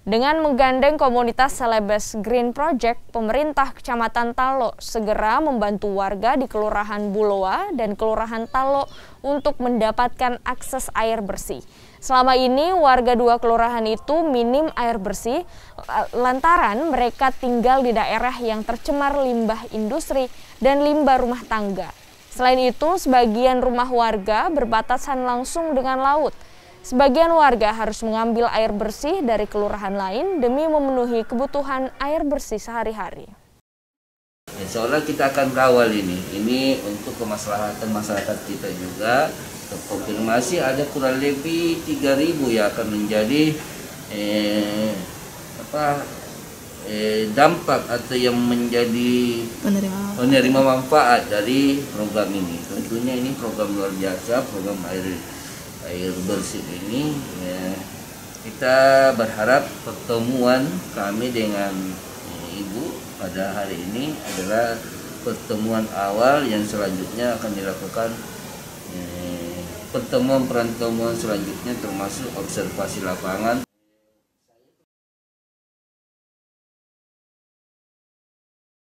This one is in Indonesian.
Dengan menggandeng komunitas Celebes Green Project, pemerintah Kecamatan Talo segera membantu warga di Kelurahan Buloa dan Kelurahan Talo untuk mendapatkan akses air bersih. Selama ini warga dua kelurahan itu minim air bersih lantaran mereka tinggal di daerah yang tercemar limbah industri dan limbah rumah tangga. Selain itu, sebagian rumah warga berbatasan langsung dengan laut. Sebagian warga harus mengambil air bersih dari kelurahan lain demi memenuhi kebutuhan air bersih sehari-hari. Insya Allah kita akan kawal ini untuk kemaslahatan masyarakat kita juga. Terkonfirmasi ada kurang lebih 3.000 yang akan menjadi dampak atau yang menjadi penerima manfaat dari program ini. Tentunya ini program luar biasa, program air bersih ini. Kita berharap pertemuan kami dengan Ibu pada hari ini adalah pertemuan awal yang selanjutnya akan dilakukan pertemuan selanjutnya, termasuk observasi lapangan